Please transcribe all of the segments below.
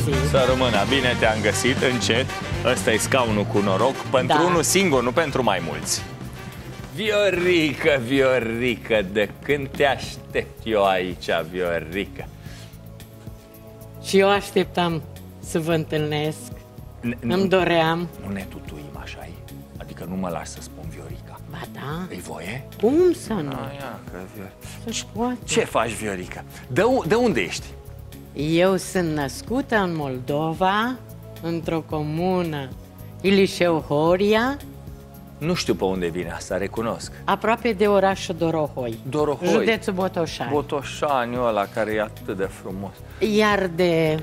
Să rămână, bine te-am găsit, încet. Ăsta e scaunul cu noroc, pentru unul singur, nu pentru mai mulți. Viorică, Viorică, de când te aștept eu aici, Viorică? Și eu așteptam să vă întâlnesc. Îmi doream. Nu ne tutuim așa-i? Adică nu mă lași să spun Viorica. Ba da. E voie? Cum să nu? Ce faci, Viorica? De unde ești? Eu sunt născută în Moldova, într-o comună, Ilișeu Horia. Nu știu pe unde vine asta, recunosc. Aproape de orașul Dorohoi. Dorohoi. Județul Botoșani. Botoșaniul ăla care e atât de frumos. Iar de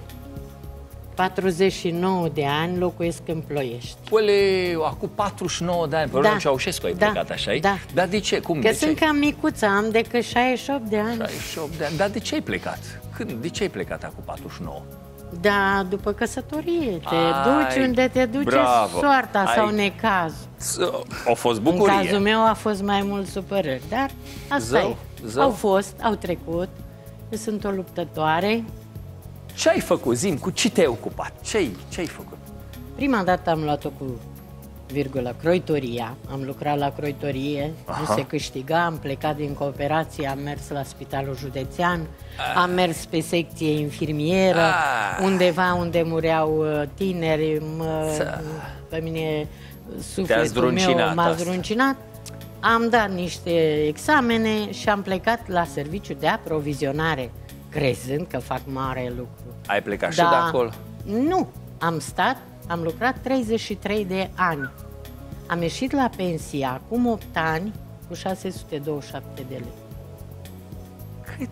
49 de ani locuiesc în Ploiești. Oleu, acum 49 de ani. Pe urmă Ceaușescu ai plecat, așa-i? Da. Dar de ce? Cum? Că sunt cam micuță, am decât 68 de ani. 68 de ani. Dar de ce ai plecat? Când? De ce ai plecat acum 49? Da, după căsătorie te duci unde te duce soarta sau necazul. A fost bucurie. În cazul meu a fost mai mult supărări, dar asta e. Au trecut. Eu sunt o luptătoare. Ce ai făcut? Zi-mi, cu ce te-ai ocupat? Ce ai făcut? Prima dată am luat-o cu croitoria. Am lucrat la croitorie, nu se câștiga, am plecat din cooperație, am mers la Spitalul Județean, am mers pe secție infirmieră, undeva unde mureau tineri, pe mine sufletul meu m-a zdruncinat. Am dat niște examene și am plecat la serviciu de aprovizionare, crezând că fac mare lucru. Ai plecat și de acolo? Nu, am lucrat 33 de ani. Am ieșit la pensie acum 8 ani cu 627 de lei. Cât?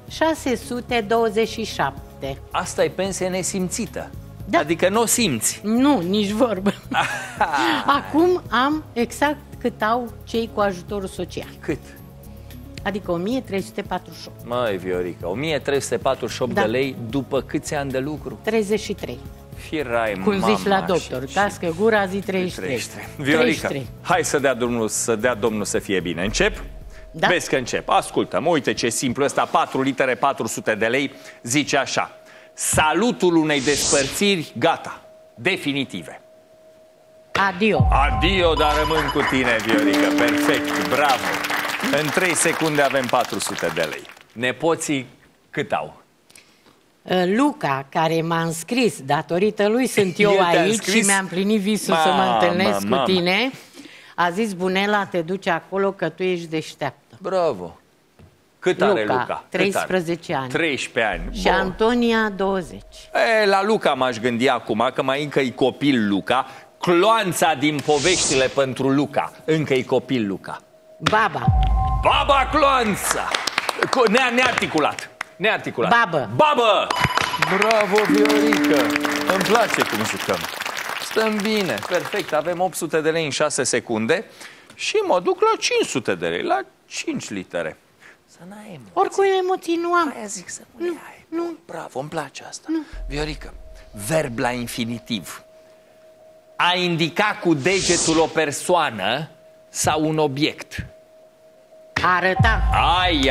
627. Asta e pensie nesimțită. Da. Adică nu o simți. Nu, nici vorbă. Acum am exact cât au cei cu ajutorul social. Cât? Adică 1348. Măi, Viorica, 1348 de lei după câți ani de lucru? 33. Firai, cum zici la doctor, cască gura, zi 33. Viorica, 33. Hai să dea Domnul să fie bine. Încep? Da. Vezi că încep. Ascultă-mă, uite ce simplu ăsta, 4 litere, 400 de lei, zice așa. Salutul unei despărțiri, gata, definitive. Adio. Adio, dar rămân cu tine, Viorica. Perfect, bravo. În 3 secunde avem 400 de lei. Nepoții cât au? Luca, care m-a înscris, datorită lui sunt eu aici și mi-am plinit visul să mă întâlnesc cu tine, a zis: Bunela, te duci acolo că tu ești deșteaptă. Bravo. Cât are Luca? 13 ani. 13 ani. Și Antonia 20. La Luca m-aș gândi acum, că mai încă e copil Luca. Cloanța din poveștile pentru Luca. Încă e copil Luca. Baba. Baba Cloanța. Nearticulat. Nearticulat. Babă. Babă! Bravo, Viorica! Îmi place cum jucăm. Stăm bine, perfect. Avem 800 de lei în 6 secunde și mă duc la 500 de lei, la 5 litere. Să n-ai emoții. Oricum emoții nu am. Aia zic să nu le ai. Nu. Bravo, îmi place asta. Nu. Viorica, verb la infinitiv. A indica cu degetul o persoană sau un obiect. Arăta. Ai.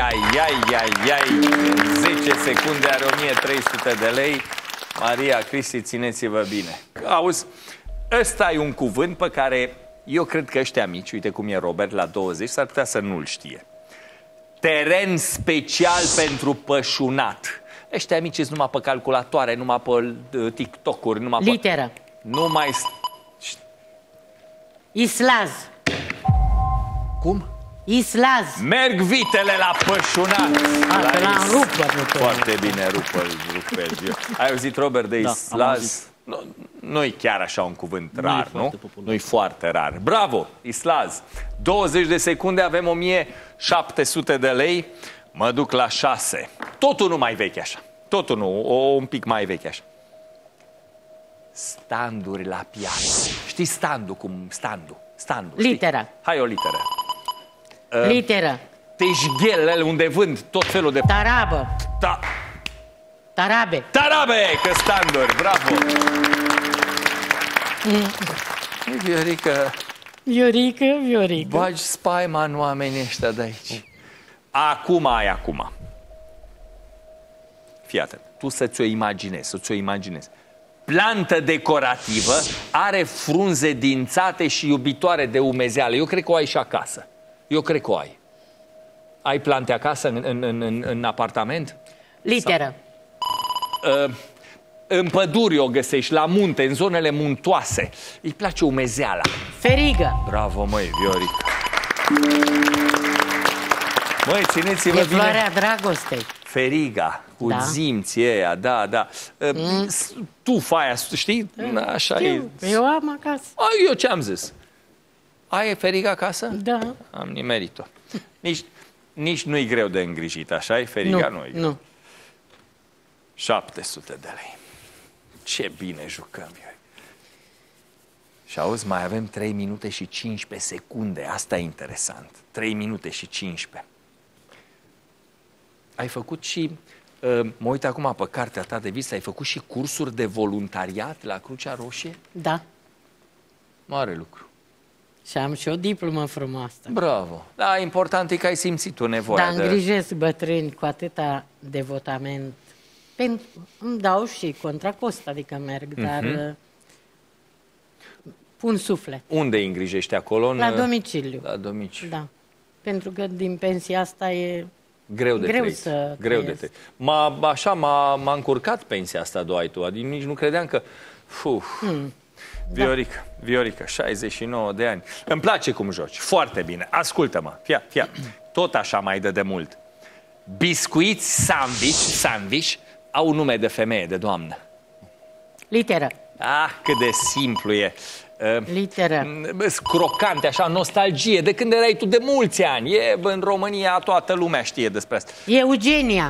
10 secunde are 1300 de lei. Maria, Cristi, țineți-vă bine. Auzi, ăsta e un cuvânt pe care eu cred că ăștia mici, uite cum e Robert la 20, s-ar putea să nu-l știe. Teren special pentru pășunat. Ăștia mici sunt numai pe calculatoare, numai pe TikTok-uri, numai pe... Literă. Numai... Islaz. Cum? Islaz. Merg vitele la pășunat. L-am rupt. Foarte bine, rupă-l. Ai auzit, Robert, de islaz? Nu-i chiar așa un cuvânt rar, nu? Nu-i foarte rar. Bravo, islaz. 20 de secunde, avem 1700 de lei. Mă duc la 6. Totul nu mai vechi așa. Totul nu, un pic mai vechi așa. Standuri la piață. Știi standul cum? Standul. Litera. Știi? Hai o literă. Literă. Teșghelele unde vând tot felul de... Tarabă. Tarabe. Tarabe, că standuri, bravo. Viorica. Bagi spaima în oamenii ăștia de aici. Acum. Fii atent, tu să-ți o imaginezi, plantă decorativă, are frunze dințate și iubitoare de umezeală. Eu cred că o ai și acasă. Eu cred că o ai. Ai plante acasă în apartament? Literă. În păduri o găsești, la munte, în zonele muntoase. Îi place umezeala. Ferigă. Bravo, măi, Viorica. Măi, țineți-vă bine. E floarea dragostei. Feriga, cu zimții ăia, da. Tufa aia, știi? Așa știu, e. eu am acasă. Eu ce-am zis? Ai feriga acasă? Da. Am nimerit-o. Nici nu-i greu de îngrijit, așa e? Feriga nu e greu. Nu. 700 de lei. Ce bine jucăm, eu. Și auzi, mai avem 3 minute și 15 secunde. Asta e interesant. 3 minute și 15. Ai făcut și, mă uit acum pe cartea ta de vizită, ai făcut și cursuri de voluntariat la Crucea Roșie? Da. Mare lucru. Și am și o diplomă frumoasă. Bravo. Da, important e că ai simțit tu nevoia. Dar îngrijesc bătrâni cu atâta devotament. Îmi dau și contra cost, adică merg, dar pun suflet. Unde îi îngrijești acolo? La domiciliu. La domiciliu. Da. Pentru că din pensia asta e greu de trăit. Greu de trăit. M-a încurcat pensia asta, ai tu. Adică nici nu credeam că... Viorica, 69 de ani. Îmi place cum joci. Foarte bine. Ascultă-mă. Fia. Tot așa mai dă de mult. Biscuiți sandwich au nume de femeie, de doamnă. Literă. Cât de simplu e. Literă. Crocante, așa, nostalgie, de când erai tu de mulți ani. E în România, toată lumea știe despre asta. Eugenia.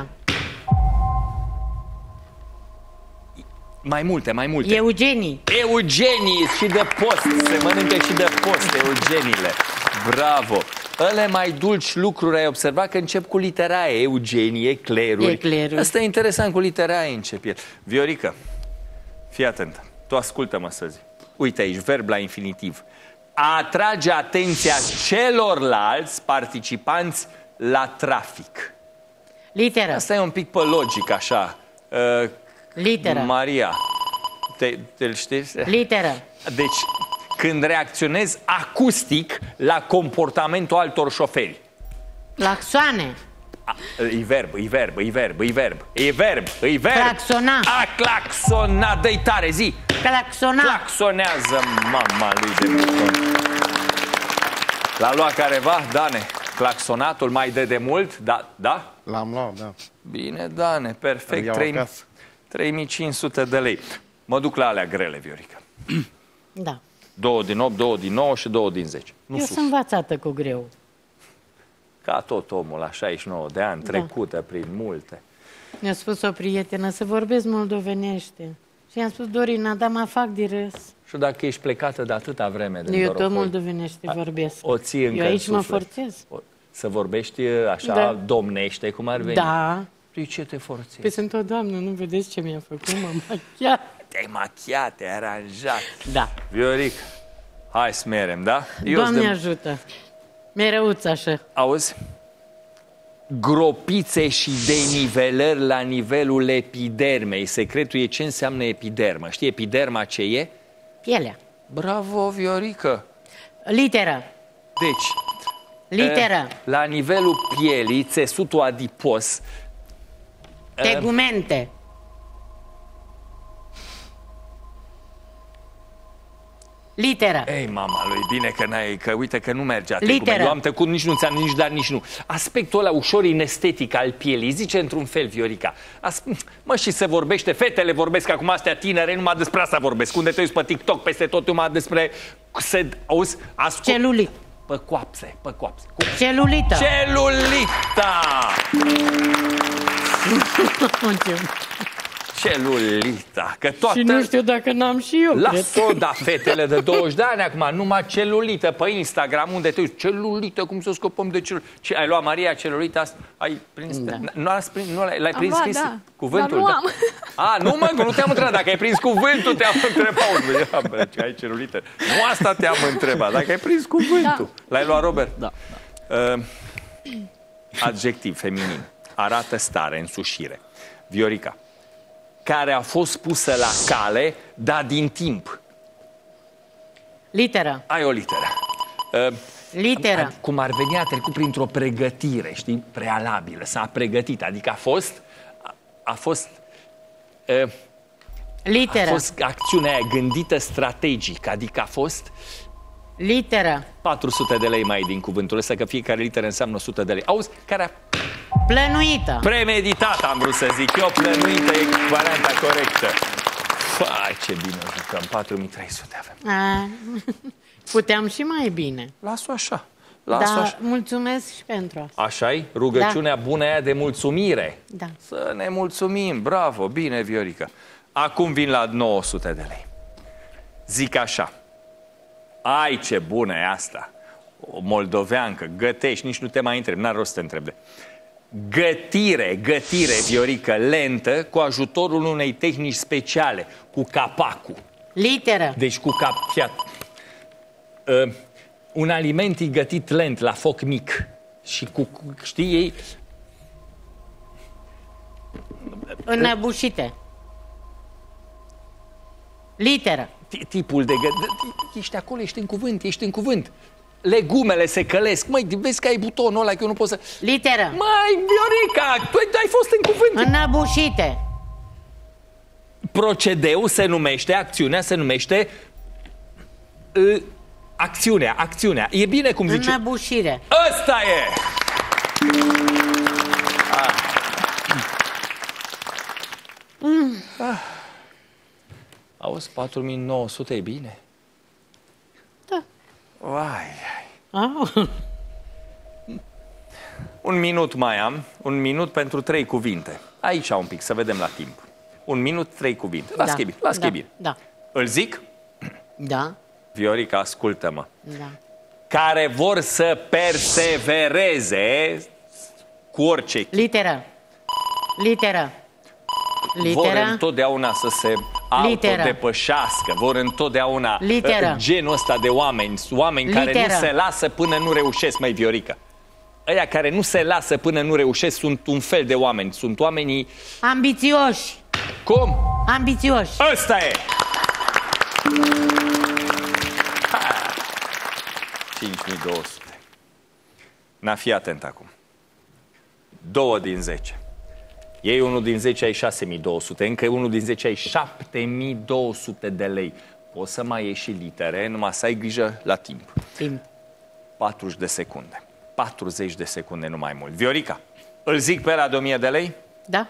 Mai multe. Eugenii și de post. Se mănâncă și de post, eugeniile. Bravo. Ele mai dulci lucruri, ai observat că încep cu litera E, Eugenie, cleruri. Asta e interesant, cu litera E încep el. Viorica, fii atentă. Tu ascultă-mă să zic. Uite aici, verb la infinitiv. A atrage atenția celorlalți participanți la trafic. Literă. Asta e un pic pe logic, așa. Literă. Maria, te-l știi? Literă. Deci, când reacționezi acustic la comportamentul altor șoferi. Claxoane. E verb. Claxona. Claxona, dă-i tare, zi. Claxona. Claxonează mama lui de buton. L-a luat careva, Dane? Claxonatul mai de mult? Da? L-am luat, da. Bine, Dane, perfect. 3500 de lei. Mă duc la alea grele, Viorica. Da. 2 din 8, 2 din 9 și 2 din 10. Eu sunt învățată cu greu. Ca tot omul la 69 de ani, trecută prin multe. Mi-a spus o prietenă să vorbesc moldovenește. Și i-am spus, Dorina, dar mă fac de râs. Și dacă ești plecată de atâta vreme de eu tot moldovenește vorbesc. O ții încă eu aici în mă suflet. Forțez. Să vorbești așa, domnește, cum ar veni? Da. Păi ce te forțezi? Păi sunt o doamnă, nu vedeți ce mi-a făcut? M-am machiat. Te-ai machiat, te-ai aranjat. Da. Viorica, hai să merem, da? Doamne ajută. Mereuț așa. Auzi? Gropițe și denivelări la nivelul epidermei. Secretul e ce înseamnă epidermă. Știi epiderma ce e? Pielea. Bravo, Viorica. Literă. Deci, literă. La nivelul pielii, țesutul adipos. Tegumente. Literă. Ei, mama lui, bine că n-ai, că uite că nu mergea. Literă. Eu am tăcut, nici nu ți-am nici dar, nici nu. Aspectul ăla ușor inestetic al pielii, zice într-un fel, Viorica. Mă, și se vorbește, fetele vorbesc acum, astea tinere, numai despre asta vorbesc. Unde te uiți pe TikTok, peste tot, numai despre... Auzi? Celulit. Pe coapse. Celulită. Celulita! Celulita, că toată... Și nu știu dacă n-am și eu, Lasă-o, da, fetele de 20 de ani acum, numai celulită pe Instagram, unde te uiți, celulită, cum să scopăm de celulită? Ai luat, Maria, celulita asta? Ai prins? Da. Nu l-ai prins scris? Da. Cuvântul? Dar nu am. Nu mă, nu te-am întrebat, dacă ai prins cuvântul, te-am întrebat. Ai celulită. Nu asta te-am întrebat, dacă ai prins cuvântul. Da. L-ai luat, Robert? Da. Adjectiv feminin. Arată stare, însușire. Viorica. care a fost pusă la cale, dar din timp. Literă. Ai o literă. Literă. Cum ar veni, a trecut printr-o pregătire, știi, prealabilă, s-a pregătit, adică a fost Literă. a fost acțiunea aia gândită strategic, adică a fost Literă. 400 de lei mai din cuvântul ăsta, că fiecare literă înseamnă 100 de lei. Auzi, care a Plănuită. premeditat, am vrut să zic eu, plănuită e varianta corectă. Fai, ce bine o jucăm, 4300 avem. Puteam și mai bine. Las-o așa, las-o Da, așa. mulțumesc și pentru asta. Așa-i? Rugăciunea bună aia de mulțumire. Da. Să ne mulțumim, bravo, bine, Viorica. Acum vin la 900 de lei. Zic așa, ai ce bună e asta, o moldoveancă, gătești, nici nu te mai întreb, n-ar rost să te întreb de... Gătire, Viorica, lentă, cu ajutorul unei tehnici speciale, cu capacul. Literă. Deci cu un aliment e gătit lent, la foc mic. Și știi, ei... Înăbușite. Literă. Tipul de ești acolo, ești în cuvânt. Legumele se călesc. Măi, vezi că ai butonul ăla, că eu nu pot să... Literă. Măi, Viorica, tu ai fost în cuvânt. Înăbușite. Procedeul se numește, acțiunea se numește... Acțiunea. E bine cum zice. Înăbușire. Ăsta e! Auzi, 4900 e bine? Da. Vai. Ah. Un minut mai am, un minut pentru 3 cuvinte. Aici un pic, să vedem la timp. Un minut, 3 cuvinte. Las că e bine, las că e bine. Da. Îl zic? Da. Viorica, ascultă-mă. Da. Care vor să persevereze cu orice. Literă. Literă. Vor Literă. întotdeauna să se autodepășească, vor întotdeauna Literă. genul ăsta de oameni care Literă. nu se lasă până nu reușesc, măi, Viorica. Ăia care nu se lasă până nu reușesc sunt un fel de oameni, sunt oamenii... Ambițioși. Cum? Ambițioși. Ăsta e! 5200. Na, fii atent acum. 2 din 10. Ei 1 din 10 ai 6200, încă 1 din 10 ai 7200 de lei. Poți să mai ieși litere, numai să ai grijă la timp. Timp. 40 de secunde. 40 de secunde, nu mai mult. Viorica, îl zic pe ăla de 1000 de lei? Da.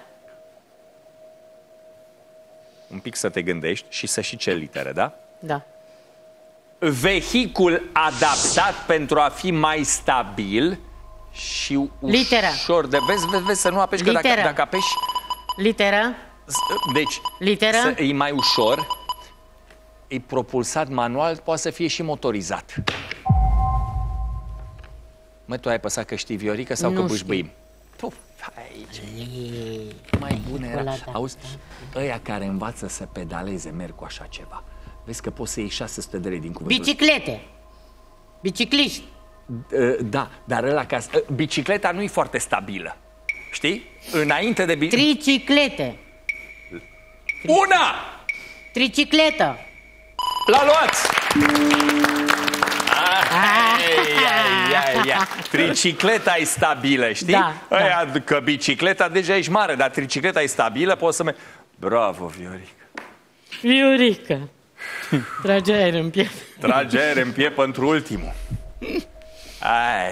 Un pic să te gândești și să și ce litere, da? Da. Vehicul adaptat pentru a fi mai stabil și Literă. ușor de... Vezi să nu apeși, că dacă apeși... Literă. Deci, Literă. e mai ușor, e propulsat manual, poate să fie și motorizat. Mă, tu ai apăsat că știi, Viorica, sau Nu că bâșbâim? Puf, aici. Mai bun era. Auzi, ăia care învață să pedaleze merg cu așa ceva. Vezi că poți să iei 600 de lei din cuvântul. Biciclete. Bicicliști. Da, dar ăla bicicleta nu e foarte stabilă. Știi? Înainte de Triciclete. Una! Tricicletă. L-a luat! Tricicleta e stabilă, știi? Da, Aia, că bicicleta deja ești mare, dar tricicleta e stabilă, poți să mergi... Bravo, Viorica! Viorica. Trage aer în piept. Trage aer în piept pentru ultimul. Ai.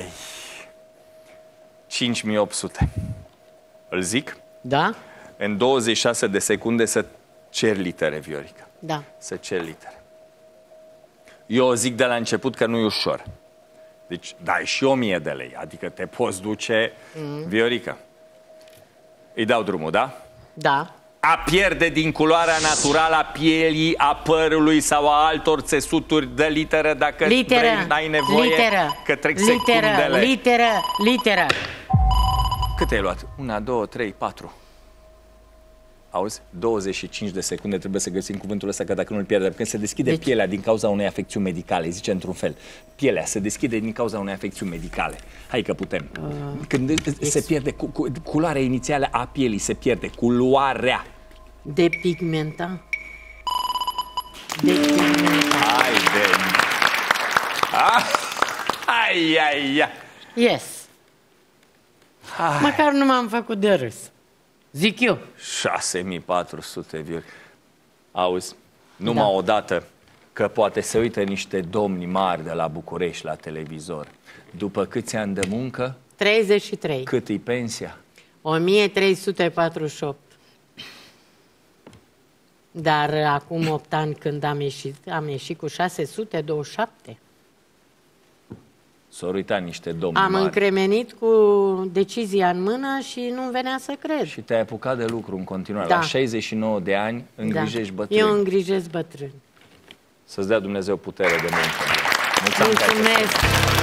5800. Îl zic? Da? În 26 de secunde să cer litere, Viorica. Da. Să cer litere. Eu zic de la început că nu e ușor. Deci dai și 1000 de lei, adică te poți duce... Viorica, îi dau drumul, da? Da. A pierde din culoarea naturală a pielii, a părului sau a altor țesuturi de literă dacă ai nevoie, că trec secundele. Literă. Cât ai luat? 1, 2, 3, 4. Auzi? 25 de secunde trebuie să găsim cuvântul ăsta, că dacă nu îl pierdem. Când se deschide pielea din cauza unei afecțiuni medicale, zice într-un fel, pielea se deschide din cauza unei afecțiuni medicale. Hai că putem. Când se pierde culoarea inițială a pielii, se pierde culoarea. Depigmenta. Depigmenta. Haide! Ai, ai, ai! Yes. Măcar nu m-am făcut de râs. Zic eu. 6400 virgule. Auzi, numai odată că poate se uită niște domni mari de la București la televizor. După câți ani de muncă? 33. Cât e pensia? 1348. Dar acum 8 ani când am ieșit cu 627. S-au uitat niște domni Am mari. încremenit cu decizia în mână și nu venea să cred. Și te-ai apucat de lucru în continuare. Da. La 69 de ani îngrijești bătrâni. Eu îngrijesc bătrâni. Să-ți dea Dumnezeu putere de muncă. Mulțumesc! Mulțumesc!